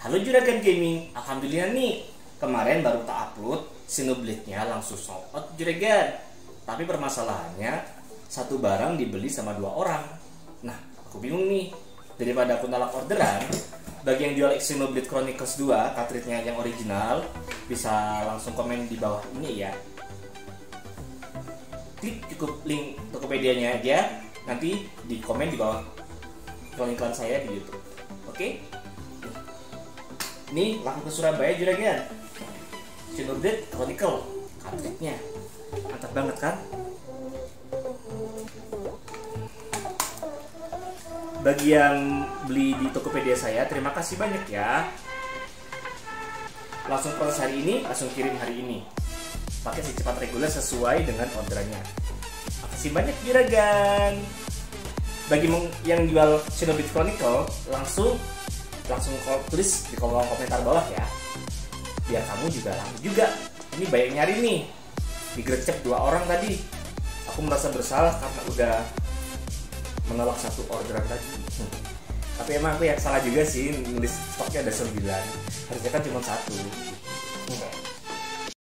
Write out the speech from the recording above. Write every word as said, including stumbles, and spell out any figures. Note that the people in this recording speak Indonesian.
Halo Juragan Gaming, alhamdulillah nih kemarin baru tak upload Xenoblade-nya langsung sold out Juragan. Tapi permasalahannya satu barang dibeli sama dua orang. Nah, aku bingung nih. Daripada aku nolak orderan, bagi yang jual Xenoblade Chronicles dua, cartridge-nya yang original, bisa langsung komen di bawah ini ya. Klik cukup link Tokopedia-nya aja, nanti di komen di bawah iklan saya di YouTube. Oke? Ini langsung ke Surabaya Juragan. Xenoblade Chronicle cartridge-nya. Mantap banget kan? Bagi yang beli di Tokopedia saya, terima kasih banyak ya. Langsung proses hari ini, langsung kirim hari ini. Pakai secepat reguler sesuai dengan orderannya. Makasih banyak Juragan. Bagi yang jual Xenoblade Chronicle, langsung langsung tulis di kolom komentar bawah ya, biar kamu juga langsung juga. Ini banyak nyari nih, digercep dua orang tadi. Aku merasa bersalah karena udah menolak satu orderan tadi. Tapi emang aku yang salah juga sih, nulis stoknya ada sembilan, harusnya kan cuma satu.